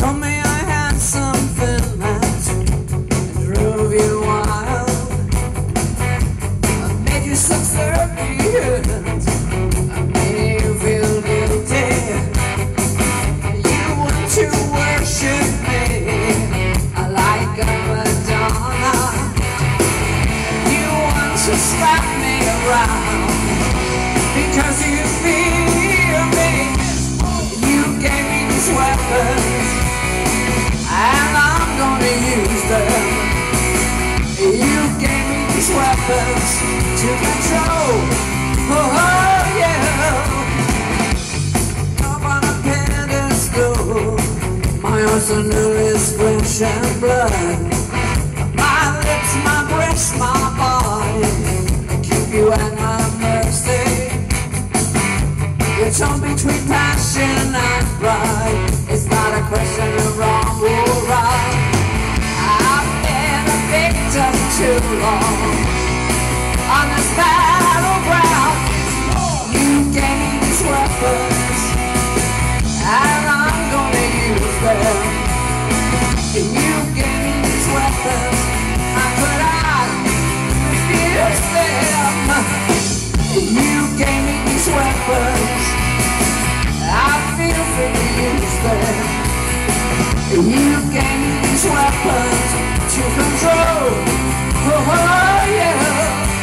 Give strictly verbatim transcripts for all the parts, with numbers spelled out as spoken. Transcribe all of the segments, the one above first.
told me I had something that drove you wild. I made you subservient, I made you feel guilty. You want to worship me like a Madonna. You want to slap me around because you fear me. You gave me these weapons and I'm gonna use them. You gave me these weapons to control. Oh, oh yeah. Up on a pedestal, my arsenal is flesh and blood. My lips, my breasts, my body, keep you at my mercy. You're torn between passion and pride. It's not a question of wrong or right. I've been a victim too long on this battleground. You gave me these weapons and I'm gonna use them. You gave me these weapons, how could I refuse them? You gave me these weapons, I feel free to use them. You gave me these weapons to control. Oh, oh yeah.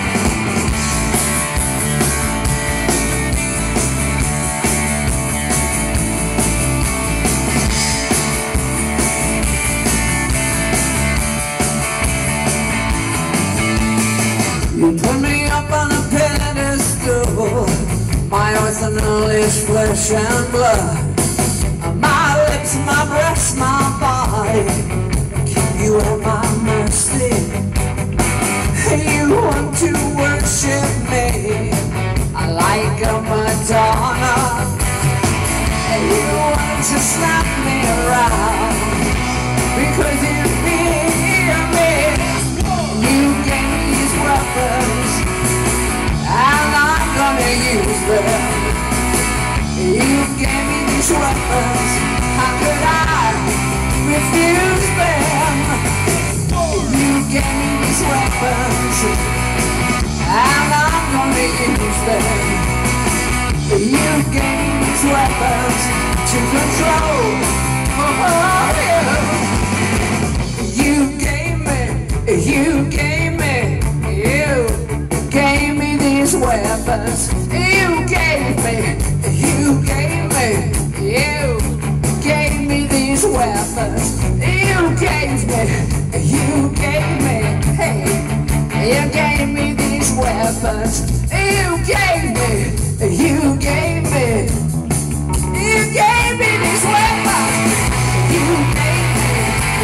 You put me up on a pedestal. My arsenal is flesh and blood. My lips, my breasts, my body, keep you at my mercy. You want to worship me like a Madonna. You want to slap me around because you fear me. You gave me these weapons and I'm gonna use them. You gave me these weapons, how could I refuse them? You gave me these weapons and I'm gonna use them. You gave me these weapons to control. Oh, yeah. You gave me, you gave me, you gave me these weapons. You gave me, you gave me, you gave me these weapons. You gave me, you gave me, hey, you gave me these weapons. You gave me, you gave me, you gave me these weapons. You gave me,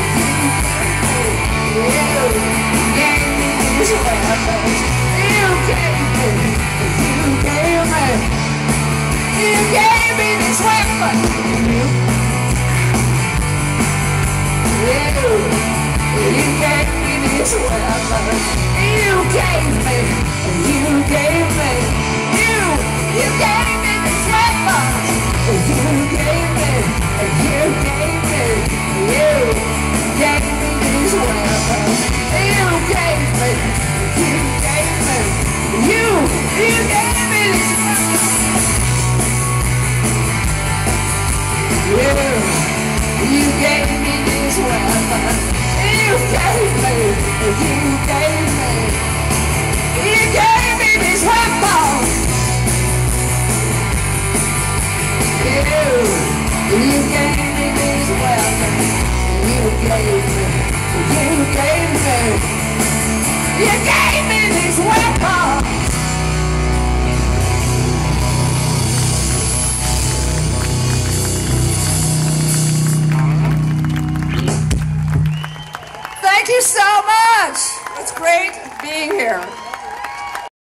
you gave me, you gave me these weapons. You gave me, you gave me, you gave me these weapons. You, you gave me these weapons. You gave me, you gave me, you, you gave me these weapons. You gave me, you gave me, you gave me these weapons. You gave me, you gave me, you, you gave me these weapons. Yeah, you gave me these weapons. You gave me, you gave me, you gave me these weapons. You, you gave me these weapons. You gave me, you gave me, you gave me these weapons. Thank you so much. It's great being here.